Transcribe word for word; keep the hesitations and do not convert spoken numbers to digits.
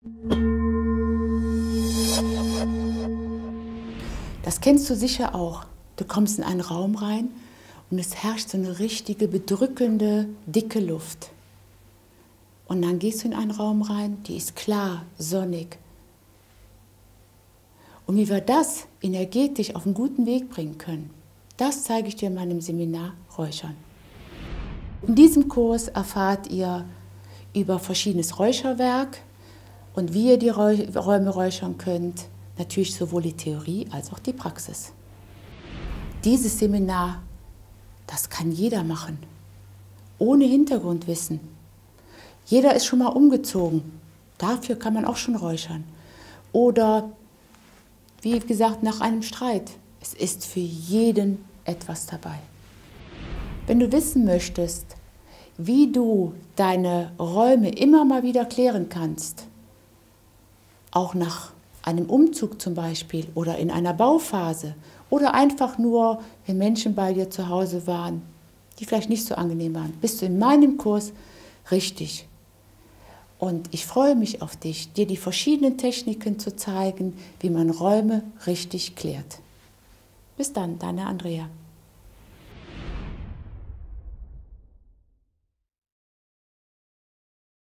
Das kennst du sicher auch. Du kommst in einen Raum rein und es herrscht so eine richtige, bedrückende, dicke Luft. Und dann gehst du in einen Raum rein, die ist klar, sonnig. Und wie wir das energetisch auf einen guten Weg bringen können, das zeige ich dir in meinem Seminar Räuchern. In diesem Kurs erfahrt ihr über verschiedenes Räucherwerk und wie ihr die Räume räuchern könnt, natürlich sowohl die Theorie als auch die Praxis. Dieses Seminar, das kann jeder machen, ohne Hintergrundwissen. Jeder ist schon mal umgezogen, dafür kann man auch schon räuchern. Oder, wie gesagt, nach einem Streit. Es ist für jeden etwas dabei. Wenn du wissen möchtest, wie du deine Räume immer mal wieder klären kannst, auch nach einem Umzug zum Beispiel oder in einer Bauphase oder einfach nur, wenn Menschen bei dir zu Hause waren, die vielleicht nicht so angenehm waren, bist du in meinem Kurs richtig. Und ich freue mich auf dich, dir die verschiedenen Techniken zu zeigen, wie man Räume richtig klärt. Bis dann, deine Andrea.